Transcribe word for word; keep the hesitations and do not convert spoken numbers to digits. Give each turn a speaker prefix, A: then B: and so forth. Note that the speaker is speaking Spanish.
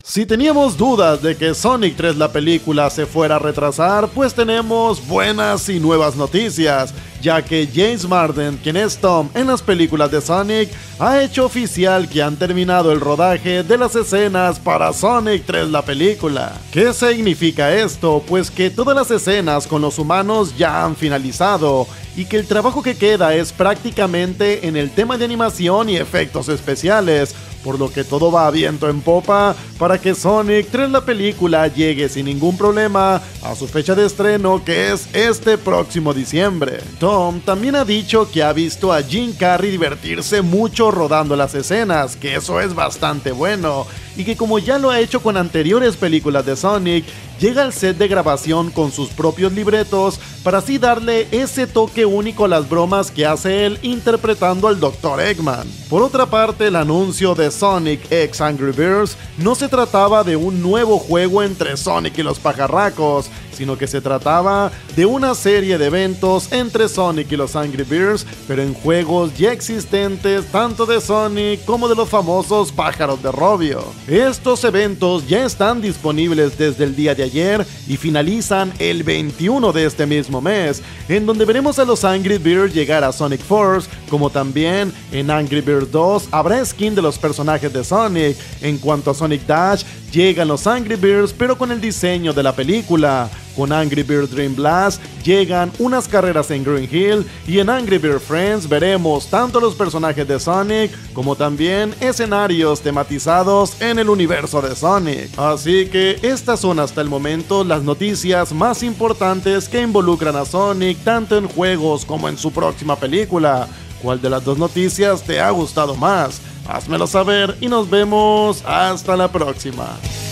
A: Si teníamos dudas de que Sonic tres la película se fuera a retrasar, pues tenemos buenas y nuevas noticias, ya que James Marden, quien es Tom en las películas de Sonic, ha hecho oficial que han terminado el rodaje de las escenas para Sonic tres la película. ¿Qué significa esto? Pues que todas las escenas con los humanos ya han finalizado, y que el trabajo que queda es prácticamente en el tema de animación y efectos especiales, por lo que todo va a viento en popa para que Sonic tres la película llegue sin ningún problema a su fecha de estreno, que es este próximo diciembre. Tom también ha dicho que ha visto a Jim Carrey divertirse mucho rodando las escenas, que eso es bastante bueno, y que como ya lo ha hecho con anteriores películas de Sonic, llega al set de grabación con sus propios libretos para así darle ese toque único a las bromas que hace él interpretando al doctor Eggman. Por otra parte, el anuncio de Sonic X Angry Birds no se trataba de un nuevo juego entre Sonic y los pajarracos, sino que se trataba de una serie de eventos entre Sonic y los Angry Birds, pero en juegos ya existentes tanto de Sonic como de los famosos pájaros de Robio. Estos eventos ya están disponibles desde el día de ayer y finalizan el veintiuno de este mismo mes, en donde veremos a los Angry Birds llegar a Sonic Force, como también en Angry Birds dos habrá skin de los personajes de Sonic. En cuanto a Sonic Dash, llegan los Angry Birds pero con el diseño de la película. Con Angry Birds Dream Blast llegan unas carreras en Green Hill, y en Angry Birds Friends veremos tanto los personajes de Sonic como también escenarios tematizados en el universo de Sonic. Así que estas son hasta el momento las noticias más importantes que involucran a Sonic tanto en juegos como en su próxima película. ¿Cuál de las dos noticias te ha gustado más? Házmelo saber y nos vemos hasta la próxima.